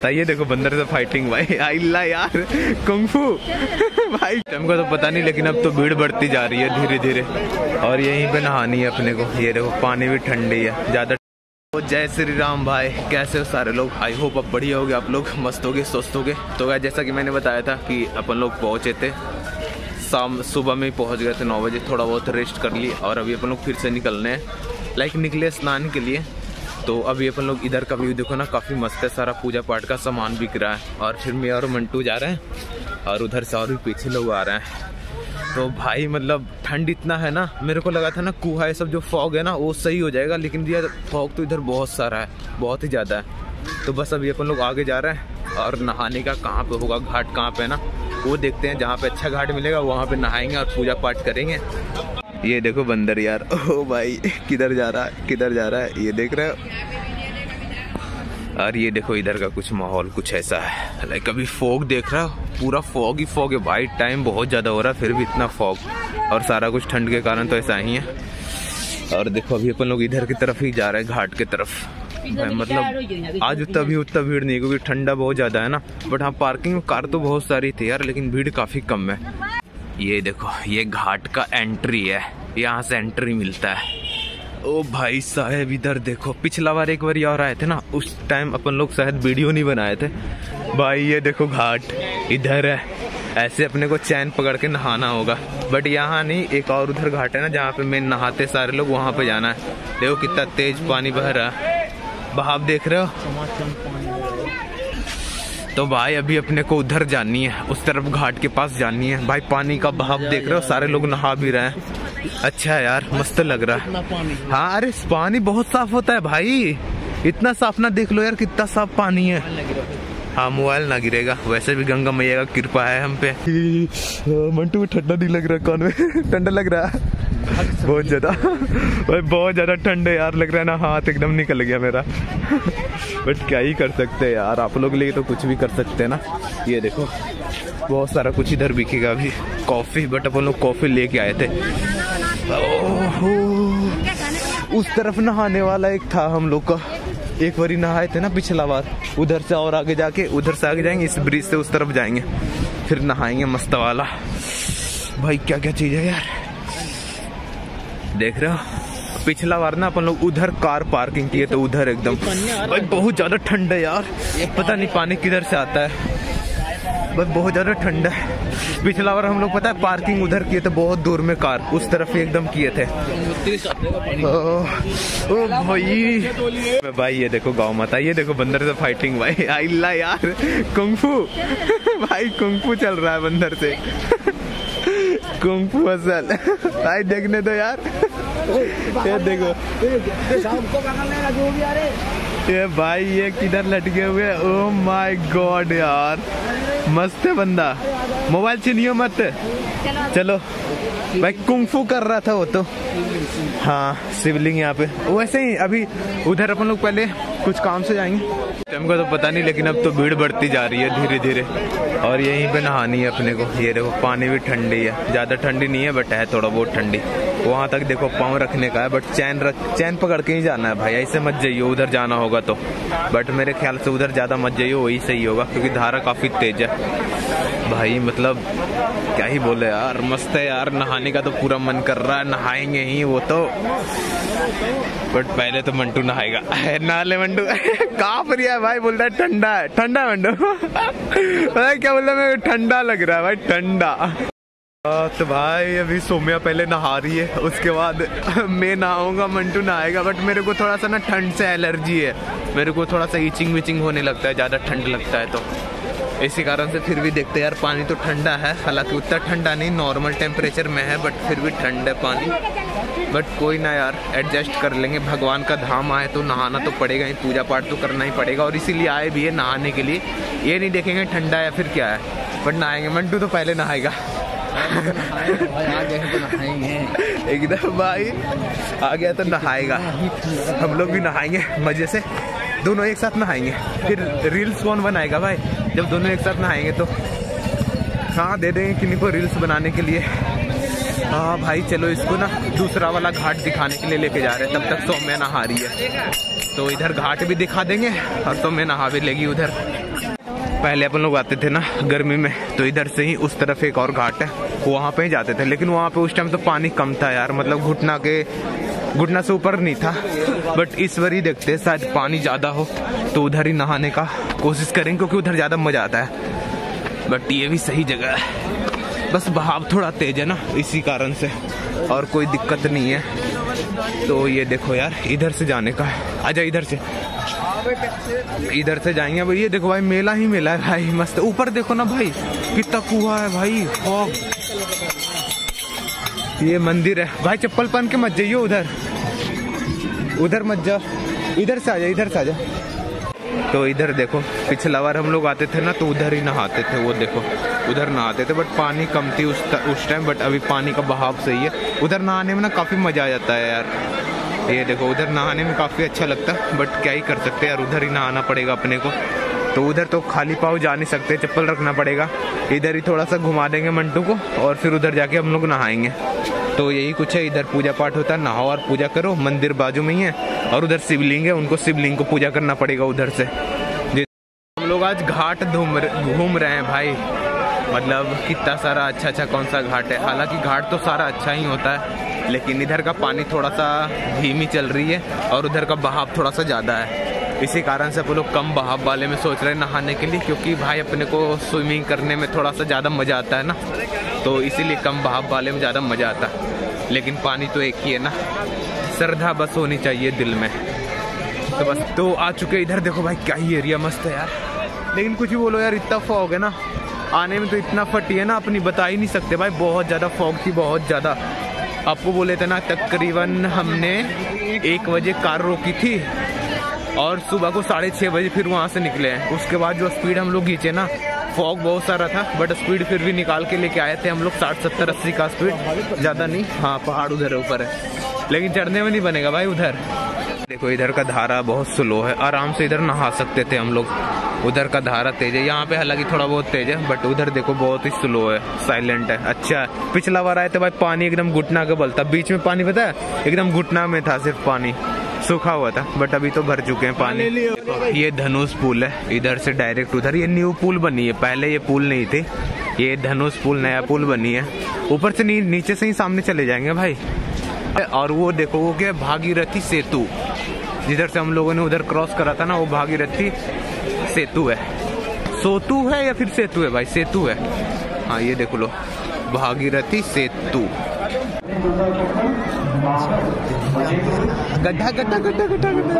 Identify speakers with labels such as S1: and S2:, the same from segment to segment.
S1: ये देखो बंदर से फाइटिंग भाई, आइला यार कुंफू भाई। हमको तो पता नहीं, लेकिन अब तो भीड़ बढ़ती जा रही है धीरे धीरे। और यहीं पे नहानी है अपने को। ये देखो पानी भी ठंडी है ज्यादा। जय श्री राम भाई, कैसे हो सारे लोग? आई होप अब बढ़िया हो गए आप लोग, मस्त हो गए, स्वस्थ हो गए। तो भाई जैसा कि मैंने बताया था कि अपन लोग पहुंचे थे सुबह में ही पहुंच गए थे 9 बजे। थोड़ा बहुत रेस्ट कर ली और अभी अपन लोग फिर से निकलने हैं, निकले स्नान के लिए। तो अभी अपन लोग इधर का व्यू देखो ना, काफ़ी मस्त है। सारा पूजा पाठ का सामान बिक रहा है। और फिर मैं और मंटू जा रहे हैं और उधर से और भी पीछे लोग आ रहे हैं। तो भाई मतलब ठंड इतना है ना, मेरे को लगा था ना कुहा ये सब जो फॉग है ना वो सही हो जाएगा, लेकिन यार फॉग तो इधर बहुत सारा है, बहुत ही ज़्यादा है। तो बस अभी अपन लोग आगे जा रहे हैं और नहाने का कहाँ पे होगा, घाट कहाँ पे है ना वो देखते हैं। जहाँ पे अच्छा घाट मिलेगा वहाँ पे नहाएंगे और पूजा पाठ करेंगे। ये देखो बंदर यार, ओ भाई किधर जा रहा है, किधर जा रहा है, ये देख रहे हो। और ये देखो इधर का कुछ माहौल कुछ ऐसा है। अभी फॉग देख रहा हो, पूरा फॉग ही फॉग है भाई। टाइम बहुत ज़्यादा हो रहा है फिर भी इतना फॉग, और सारा कुछ ठंड के कारण तो ऐसा ही है। और देखो अभी अपन लोग इधर की तरफ ही जा रहे हैं, घाट की तरफ। मतलब आज उतना भीड़ नहीं, क्योंकि ठंडा बहुत ज़्यादा है ना। बट हाँ पार्किंग में कार तो बहुत सारी थी यार, लेकिन भीड़ काफ़ी कम है। ये देखो ये घाट का एंट्री है, यहाँ से एंट्री मिलता है। ओ भाई साहब इधर देखो, पिछला बार एक बार और आए थे ना, उस टाइम अपन लोग शायद वीडियो नहीं बनाए थे भाई। ये देखो घाट इधर है, ऐसे अपने को चैन पकड़ के नहाना होगा। बट यहाँ नहीं, एक और उधर घाट है ना जहाँ पे मैं नहाते सारे लोग, वहाँ पे जाना है। देखो कितना तेज पानी बह रहा है, बहाव देख रहे हो। तो भाई अभी अपने को उधर जानी है, उस तरफ घाट के पास जानी है। भाई पानी का बहाव देख रहे हो, सारे लोग नहा भी रहे हैं। अच्छा यार मस्त लग रहा है। हाँ अरे पानी बहुत साफ होता है भाई, इतना साफ ना, देख लो यार कितना साफ पानी है। हाँ मोबाइल ना गिरेगा, वैसे भी गंगा मैया का कृपा है हम पे। मंटू को ठंडा नहीं लग रहा, कौन में ठंडा लग रहा है बहुत ज्यादा भाई, बहुत ज्यादा ठंड है यार, लग रहा है ना हाथ एकदम निकल गया मेरा बट क्या ही कर सकते हैं यार, आप लोग लिए तो कुछ भी कर सकते हैं ना। ये देखो बहुत सारा कुछ इधर बिकेगा अभी, कॉफी, बट अपन लोग कॉफी लेके आए थे। उस तरफ नहाने वाला एक था हम लोग का, एक बारी नहाए थे ना पिछला बार, उधर से और आगे जाके, उधर से आगे जाएंगे, इस ब्रिज से उस तरफ जाएंगे, फिर नहाएंगे मस्त वाला। भाई क्या क्या चीज है यार, देख रहे हो। पिछला बार ना अपन लोग उधर कार पार्किंग किए तो उधर एकदम भाई बहुत ज्यादा ठंड है यार, पता नहीं पानी किधर से आता है, बस बहुत ज्यादा ठंड है। पिछला बार हम लोग पता है पार्किंग उधर किए थे, बहुत दूर में कार उस तरफ एकदम किए थे। ओ भाई ये देखो गाँव माता, ये देखो बंदर से फाइटिंग भाई, आइला यार कुंफू भाई, कुंफू चल रहा है बंदर से कुंफू असल भाई, देखने दो यार। ये देखो ये भाई ये किधर लटके हुए, ओ माय गॉड यार मस्त है बंदा। मोबाइल छीनियो मत, चलो भाई कुंफू कर रहा था वो तो। हाँ शिवलिंग यहाँ पे, वैसे ही अभी उधर अपन लोग पहले कुछ काम से जाएंगे, हमको तो पता नहीं, लेकिन अब तो भीड़ बढ़ती जा रही है धीरे धीरे। और यहीं पे नहानी है अपने को। ये देखो पानी भी ठंडी है, ज्यादा ठंडी नहीं है बट है थोड़ा बहुत ठंडी। वहाँ तक देखो पाँव रखने का है, बट चैन पकड़ के ही जाना है भाई, ऐसे मत जाइयो उधर जाना होगा तो। बट मेरे ख्याल से उधर ज्यादा मत जाइयो, वही सही होगा, क्योंकि धारा काफी तेज है भाई। मतलब क्या ही बोले यार, मस्त है यार, नहाने का तो पूरा मन कर रहा है, नहाएंगे ही वो तो। बट पहले तो मंटू नहाएगा, नहा ले मंटू कांप रहा है भाई, बोल रहा है ठंडा है, ठंडा है मंटू क्या बोल रहा है, ठंडा लग रहा है भाई, ठंडा। तो भाई अभी सोम्या पहले नहा रही है, उसके बाद मैं नहाऊंगा, मंटू नहाएगा। बट मेरे को थोड़ा सा ना ठंड से एलर्जी है, मेरे को थोड़ा सा इचिंग विचिंग होने लगता है, ज़्यादा ठंड लगता है तो इसी कारण से। फिर भी देखते यार, पानी तो ठंडा है, हालांकि उतना ठंडा नहीं, नॉर्मल टेम्परेचर में है, बट फिर भी ठंड है पानी। बट कोई ना यार, एडजस्ट कर लेंगे, भगवान का धाम आए तो नहाना तो पड़ेगा ही, पूजा पाठ तो करना ही पड़ेगा, और इसीलिए आए भी है नहाने के लिए। ये नहीं देखेंगे ठंडा या फिर क्या है, बट नहाएंगे। मंटू तो पहले नहाएगा एकदम भाई आ गया तो नहाएगा, हम लोग भी नहाएंगे मजे से, दोनों एक साथ नहाएंगे। फिर रील्स कौन बनाएगा भाई, जब दोनों एक साथ नहाएंगे तो। हाँ दे देंगे किन्हीं को रील्स बनाने के लिए। हाँ भाई चलो इसको ना दूसरा वाला घाट दिखाने के लिए लेके जा रहे हैं, तब तक सौम्या नहा रही है, तो इधर घाट भी दिखा देंगे और सौम्या नहा भी लेगी उधर। पहले अपन लोग आते थे ना गर्मी में, तो इधर से ही उस तरफ एक और घाट है, वहाँ पे ही जाते थे। लेकिन वहाँ पे उस टाइम तो पानी कम था यार, मतलब घुटना से ऊपर नहीं था। बट इस बार ही देखते हैं, शायद पानी ज़्यादा हो तो उधर ही नहाने का कोशिश करेंगे, क्योंकि उधर ज़्यादा मज़ा आता है। बट ये भी सही जगह है, बस बहाव थोड़ा तेज है ना, इसी कारण से, और कोई दिक्कत नहीं है। तो ये देखो यार, इधर से जाने का है। आजा इधर से जाएंगे भाई। ये देखो भाई, मेला ही मेला है भाई, मस्त। ऊपर देखो ना भाई, कितना कुआं है भाई, फॉग। ये मंदिर है भाई, चप्पल पहन के मत जाइयो उधर मत जा, इधर से आजा। तो इधर देखो, पिछला बार हम लोग आते थे ना तो उधर ही नहाते थे, वो देखो उधर नहाते थे। बट पानी कम थी उस टाइम, बट अभी पानी का बहाव सही है। उधर नहाने में ना काफी मजा आ जाता है यार। ये देखो, उधर नहाने में काफी अच्छा लगता है, बट क्या ही कर सकते हैं यार, उधर ही नहाना पड़ेगा अपने को। तो उधर तो खाली पाँव जा नहीं सकते, चप्पल रखना पड़ेगा। इधर ही थोड़ा सा घुमा देंगे मंटू को, और फिर उधर जाके हम लोग नहाएंगे। तो यही कुछ है, इधर पूजा पाठ होता है, नहाओ और पूजा करो। मंदिर बाजू में ही है, और उधर शिवलिंग है, उनको शिवलिंग को पूजा करना पड़ेगा उधर से। हम लोग आज घाट घूम रहे हैं भाई, मतलब कितना सारा अच्छा कौन सा घाट है। हालांकि घाट तो सारा अच्छा ही होता है, लेकिन इधर का पानी थोड़ा सा धीमी चल रही है, और उधर का बहाव थोड़ा सा ज़्यादा है। इसी कारण से अपन लोग कम बहाव वाले में सोच रहे हैं नहाने के लिए, क्योंकि भाई अपने को स्विमिंग करने में थोड़ा सा ज़्यादा मज़ा आता है ना, तो इसीलिए कम बहाव वाले में ज़्यादा मज़ा आता है। लेकिन पानी तो एक ही है ना, श्रद्धा बस होनी चाहिए दिल में। तो बस तो आ चुके इधर। देखो भाई, क्या ही एरिया मस्त है यार। लेकिन कुछ ही बोलो यार, इतना फॉग है ना, आने में तो इतना फटी है ना, अपनी बता ही नहीं सकते भाई। बहुत ज़्यादा फॉग थी, बहुत ज़्यादा। आपको बोले थे ना, तकरीबन हमने 1 बजे कार रोकी थी, और सुबह को 6:30 बजे फिर वहाँ से निकले हैं। उसके बाद जो स्पीड हम लोग खींचे ना, फॉग बहुत सारा था, बट स्पीड फिर भी निकाल के लेके आए थे हम लोग 60, 70, 80 का स्पीड, ज़्यादा नहीं। हाँ, पहाड़ उधर ऊपर है, लेकिन चढ़ने में नहीं बनेगा भाई उधर। देखो इधर का धारा बहुत स्लो है, आराम से इधर नहा सकते थे हम लोग। उधर का धारा तेज है, यहाँ पे हालांकि थोड़ा बहुत तेज है, बट उधर देखो बहुत ही स्लो है, साइलेंट है, अच्छा है। पिछला बार आए थे भाई, पानी एकदम घुटना के बल था, बीच में पानी पता है एकदम घुटना में था, सिर्फ पानी सूखा हुआ था। बट अभी तो भर चुके हैं पानी। ये धनुष पुल है, इधर से डायरेक्ट उधर। ये न्यू पुल बनी है, पहले ये पुल नहीं थी। ये धनुष पुल नया पुल बनी है, ऊपर से नीचे से ही सामने चले जाएंगे भाई। और वो देखो, वो क्या, भागीरथी सेतु, जिधर से हम लोगों ने उधर क्रॉस करा था ना, वो भागीरथी सेतु है। सोतु है या फिर सेतु है भाई? सेतु है। हाँ, ये देखो लो, भागीरथी सेतु। गड्ढा गड्ढा गड्ढा गड्ढा गड्ढा।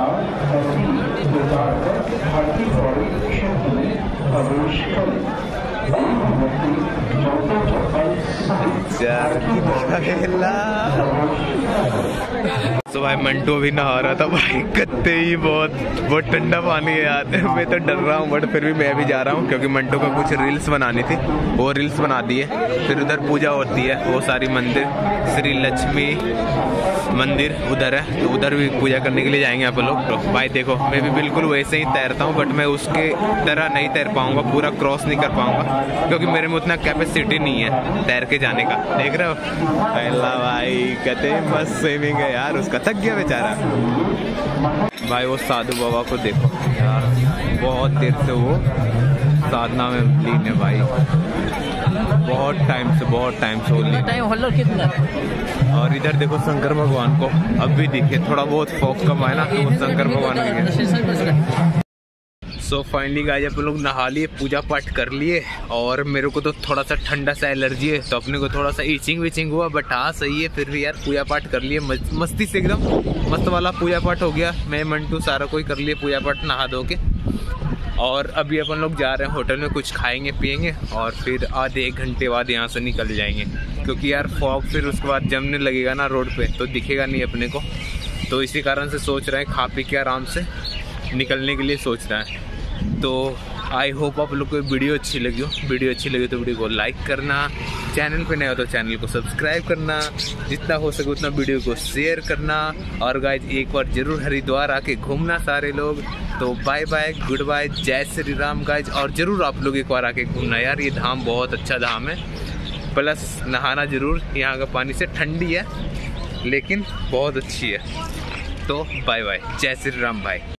S1: तो भाई मंटू भी नहा रहा था भाई, कत्ते ही बहुत ठंडा पानी है यार। मैं तो डर रहा हूँ, बट फिर भी मैं भी जा रहा हूँ, क्योंकि मंटू को कुछ रील्स बनानी थी, वो रील्स बना दिए। फिर उधर पूजा होती है, वो सारी मंदिर, श्री लक्ष्मी मंदिर उधर है, तो उधर भी पूजा करने के लिए जाएंगे आप लोग। तो भाई देखो, मैं भी बिल्कुल वैसे ही तैरता हूँ, बट मैं उसके तरह नहीं तैर पाऊंगा, पूरा क्रॉस नहीं कर पाऊंगा, क्योंकि मेरे में उतना कैपेसिटी नहीं है तैर के जाने का। देख रहे हो अल्लाह भाई, कहते मस्त स्विमिंग है यार, उसका थक गया बेचारा। भाई वो साधु बाबा को देखो यार, बहुत देर से वो साधना में लीन है भाई, बहुत टाइम से वो लीन। और इधर देखो शंकर भगवान को, अब भी दिखे, थोड़ा बहुत फॉग कम है ना, तो वो शंकर भगवान के। सो फाइनली गाइस, अपन लोग नहा लिए, पूजा पाठ कर लिए, और मेरे को तो थोड़ा सा ठंडा सा एलर्जी है, तो अपने को थोड़ा सा ईचिंग विचिंग हुआ, बट हाँ सही है। फिर भी यार पूजा पाठ कर लिए, मस्ती से एकदम मस्त वाला पूजा पाठ हो गया। मैं मंटू सारा कोई कर लिए पूजा पाठ नहा धो के। और अभी अपन लोग जा रहे हैं होटल में, कुछ खाएंगे पियेंगे, और फिर आधे 1 घंटे बाद यहाँ से निकल जाएंगे, क्योंकि यार फॉग फिर उसके बाद जमने लगेगा ना रोड पे, तो दिखेगा नहीं अपने को। तो इसी कारण से सोच रहे हैं खा पी के आराम से निकलने के लिए सोच रहे हैं। तो आई होप आप लोग को वीडियो अच्छी लगी हो। वीडियो अच्छी लगी तो वीडियो को लाइक करना, चैनल पे नए हो तो चैनल को सब्सक्राइब करना, जितना हो सके उतना वीडियो को शेयर करना, और गाइज एक बार जरूर हरिद्वार आके घूमना सारे लोग। तो बाय बाय, गुड बाय, जय श्री राम गाइज। और जरूर आप लोग एक बार आके घूमना यार, ये धाम बहुत अच्छा धाम है, प्लस नहाना जरूर। यहाँ का पानी से ठंडी है, लेकिन बहुत अच्छी है। तो बाय बाय, जय श्री राम भाई।